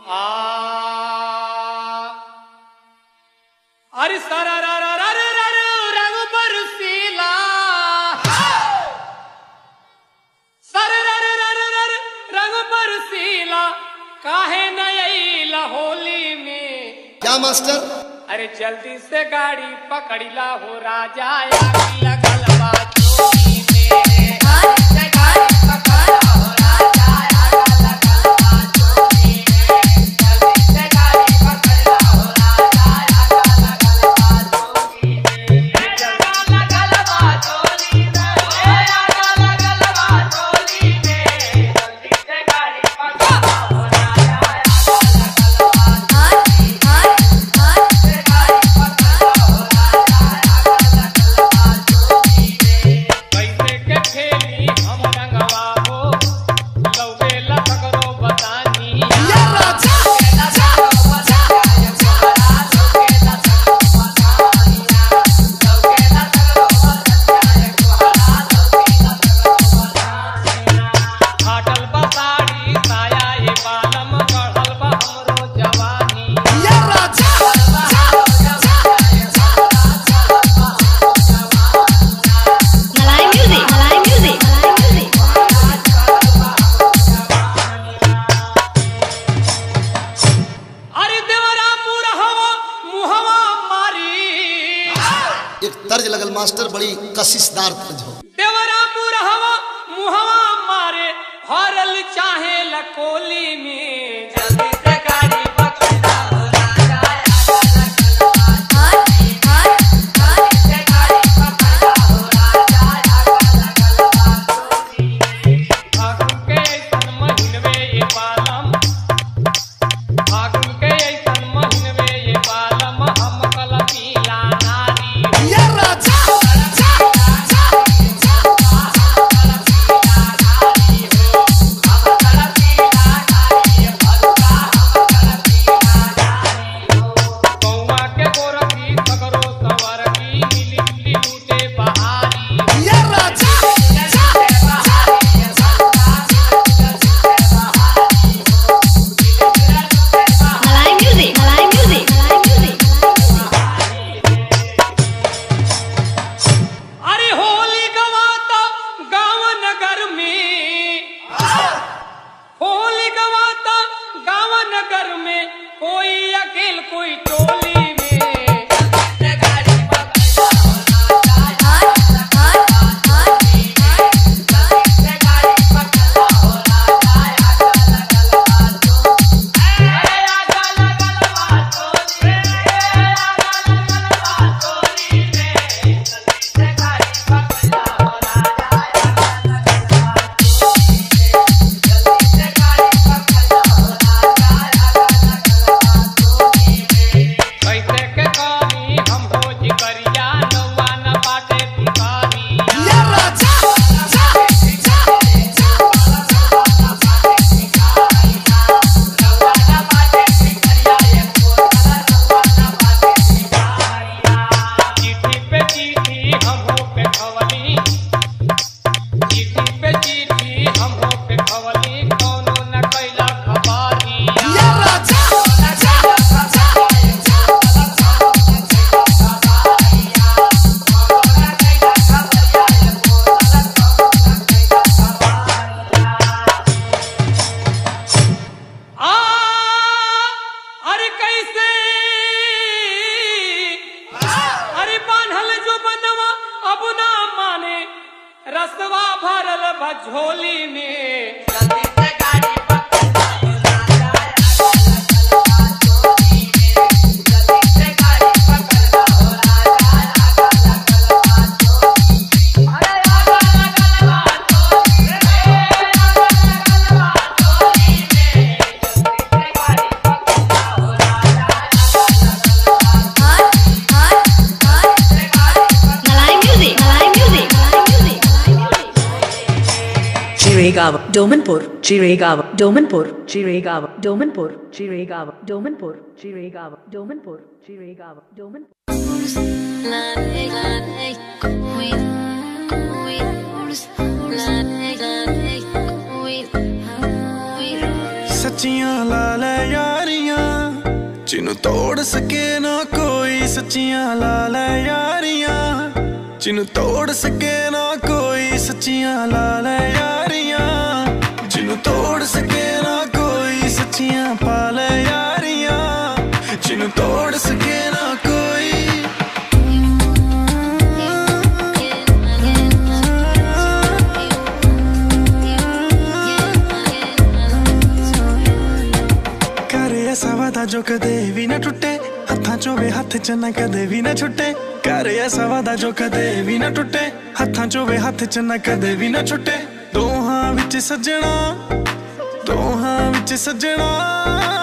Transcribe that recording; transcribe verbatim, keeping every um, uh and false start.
आ अरे सारा रा रा रा रा रा रंग बरसीला सारा रा रा रा रा रा रंग बरसीला काहे नयला होली में। क्या मास्टर? अरे जल्दी से गाड़ी पकड़िला हो राजा आग लगल बा चोरी में। एक तर्ज लगल मास्टर, बड़ी कशिशदार तर्ज हो। देवरा मुरहवा मुहवा मारे हरल चाहे लकोली में। जल्दी से गाड़ी पकड़ा हो राजा फागुन के ऐसन महीनवे ये बालम फागुन के ऐसन महीनवे ये बालम हम कल पीला नारी में कोई अकेल कोई टोली में। गाड़ी पकड़ा हो राजा गाड़ी पकड़ा हो रसवा भरल भझोली में। जल्दी से गाड़ी पकड़ा हो राजा जल्दी से गाड़ी पकड़ा हो राजा Chiregaon, Domanpur, Chiregaon, Domanpur, Chiregaon, Domanpur, Chiregaon, Domanpur, Chiregaon, Domanpur, Chiregaon, Domanpur. सच्चियां ला ले यार जिन्नू तोड़ सके ना कोई सच्चियां ला ले यारियां, जिन्नू तोड़ सके ना कोई सच्चियां ला ले यारियां, जिन्नू तोड़ सके ना कोई सच्चियां पा ले यारियां, जिन्नू तोड़ सके ना कोई। ऐसा वादा जो कदे भी ना टुटे, हत्थां चों वे हत्थ च ना कदे भी ना छुटे। कर ऐसा वादा जो कदे भी ना टुटे, हत्थां चों वे हत्थ च ना कदे भी ना छुटे। दोहां विच सजना, दोहां विच सजना